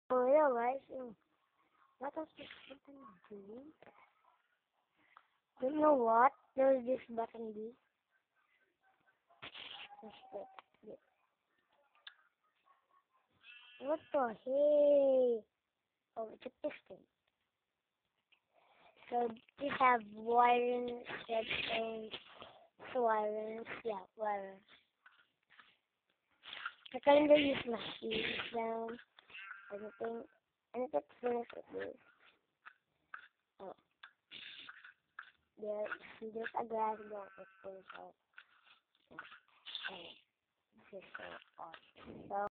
Oh, yeah, guys. What was this button doing? You know what? There's this button B. Just that. What the hey? Oh, it's a piston. So we have wiring, and wiring. Yeah, wiring. I kind of use my keys down. Anything. And it's finished with this. Oh, there's a glass door that goes out. Yeah. And this is so awesome. So